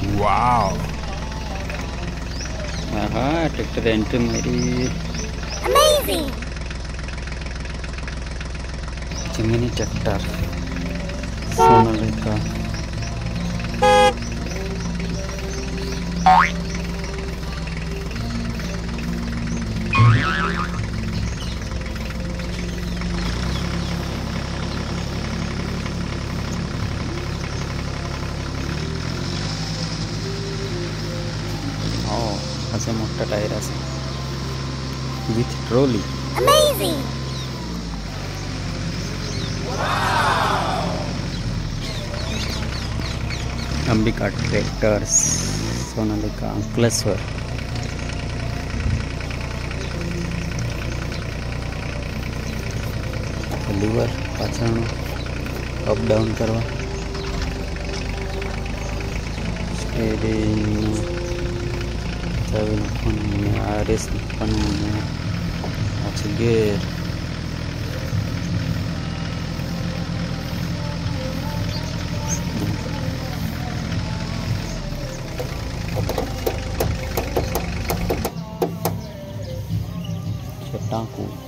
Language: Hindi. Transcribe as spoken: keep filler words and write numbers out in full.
वाव। हाँ ट्रैक्टर एंट्री मेरी जिमिनी ट्रैक्टर सोनालिका। ऐसे मोटा टायर है with trolley. Ambika tractors Sonalika Ankleshwar. Lever पाछळનું अप डाउन करवा स्टेरिंग चावी नाखवानी आरएस नाखवानी पाछी गेर टाँकू।